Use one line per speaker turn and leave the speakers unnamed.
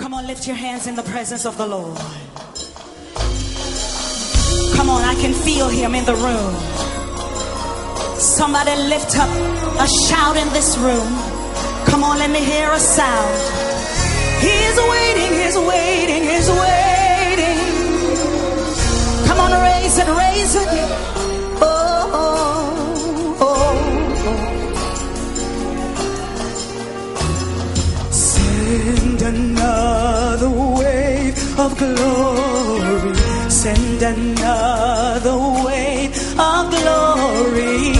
Come on, lift your hands in the presence of the Lord. Come on, I can feel him in the room. Somebody lift up a shout in this room. Come on, let me hear a sound. He's waiting, he's waiting, he's waiting. Come on, raise it, raise it. Oh, oh, oh. Send another wave of glory. Send another wave of glory.